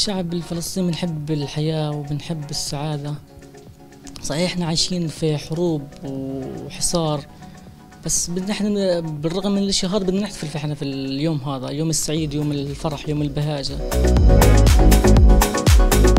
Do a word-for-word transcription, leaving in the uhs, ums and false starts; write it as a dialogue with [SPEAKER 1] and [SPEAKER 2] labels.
[SPEAKER 1] الشعب الفلسطيني بنحب الحياة وبنحب السعادة. صحيح احنا عايشين في حروب وحصار، بس بدنا احنا بالرغم من الاشي هذا بدنا نحتفل احنا في اليوم هذا، يوم السعيد، يوم الفرح، يوم البهاجة.